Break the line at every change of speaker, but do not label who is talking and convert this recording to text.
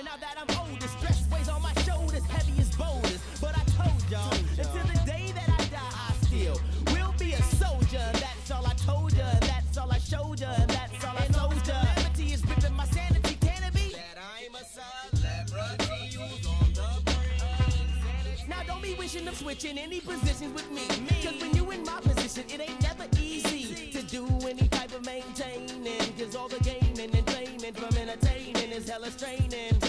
Now that I'm older, stress weighs on my shoulders, heavy as boulders. But I told y'all, until the day that I die, I still will be a soldier. That's all I told ya, that's all I showed ya, that's all I told ya. Calamity is ripping my sanity, can it be? That I'm a celebrity who's on the brain. Now don't be wishing of switching any positions with me. Cause when you in my position, it ain't never easy to do any type of maintaining. Cause all the gaming and claiming from entertaining is hella straining.